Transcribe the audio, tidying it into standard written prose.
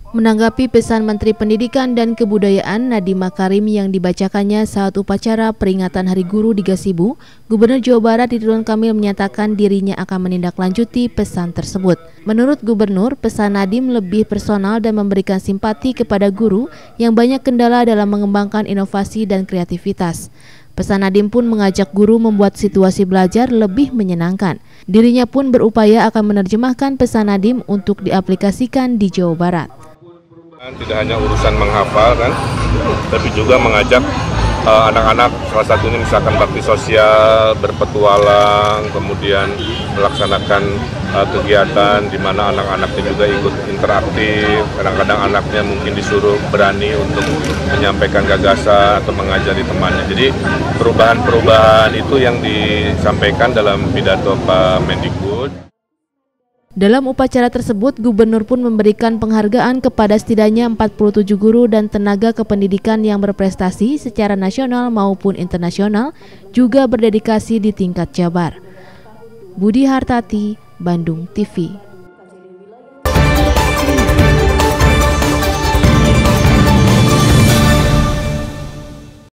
Menanggapi pesan Menteri Pendidikan dan Kebudayaan Nadiem Makarim yang dibacakannya saat upacara peringatan Hari Guru di Gasibu, Gubernur Jawa Barat Ridwan Kamil menyatakan dirinya akan menindaklanjuti pesan tersebut. Menurut Gubernur, pesan Nadiem lebih personal dan memberikan simpati kepada guru yang banyak kendala dalam mengembangkan inovasi dan kreativitas. Pesan Nadiem pun mengajak guru membuat situasi belajar lebih menyenangkan. Dirinya pun berupaya akan menerjemahkan pesan Nadiem untuk diaplikasikan di Jawa Barat. Tidak hanya urusan menghafal kan, tapi juga mengajak anak-anak, salah satunya misalkan bakti sosial, berpetualang, kemudian melaksanakan kegiatan di mana anak-anaknya juga ikut interaktif. Kadang-kadang anaknya mungkin disuruh berani untuk menyampaikan gagasan atau mengajari temannya. Jadi perubahan-perubahan itu yang disampaikan dalam pidato Pak Mendikbud. Dalam upacara tersebut, Gubernur pun memberikan penghargaan kepada setidaknya 47 guru dan tenaga kependidikan yang berprestasi secara nasional maupun internasional, juga berdedikasi di tingkat Jabar. Budi Hartati, Bandung TV.